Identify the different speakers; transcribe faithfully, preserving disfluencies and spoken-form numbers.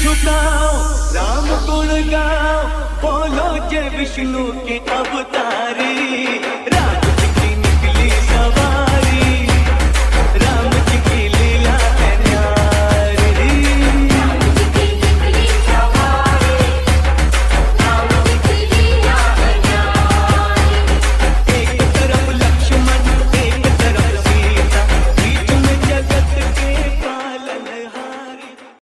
Speaker 1: झुकाओ, राम गुण गाओ, बोलो जय विष्णु के अवतारी।